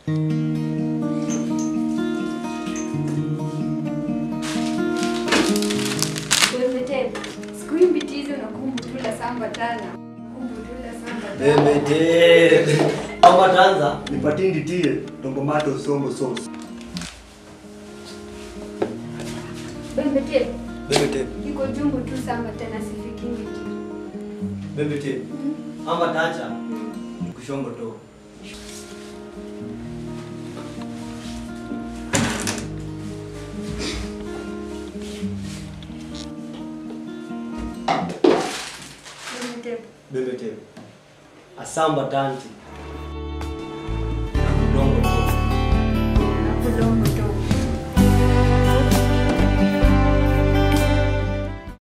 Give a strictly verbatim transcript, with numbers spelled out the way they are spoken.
Shembeteng. Siku mbitizo na kumbutula samba tana. Kumbutula samba tana. Shembeteng. Kama tanza nipatie nditie tomato sombo sauce. Shembeteng. Shembeteng. Iko jumbo tu samba tana sifiki mbiti. Shembeteng. Ama tacha. Kushombo to. Shembeteng. Asamba tanti. Nakulombotov. Nakulombotov.